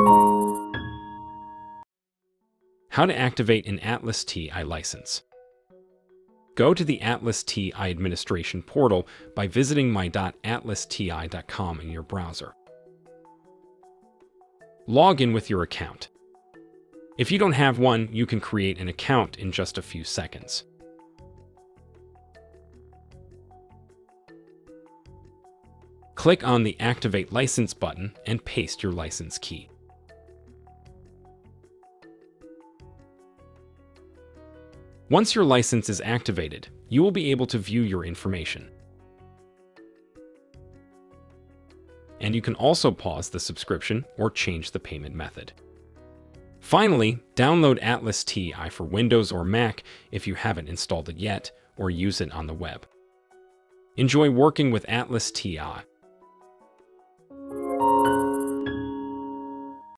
How to activate an Atlas TI license. Go to the Atlas TI administration portal by visiting my.atlasti.com in your browser. Log in with your account. If you don't have one, you can create an account in just a few seconds. Click on the Activate License button and paste your license key. Once your license is activated, you will be able to view your information. And you can also pause the subscription or change the payment method. Finally, download Atlas TI for Windows or Mac if you haven't installed it yet, or use it on the web. Enjoy working with Atlas TI.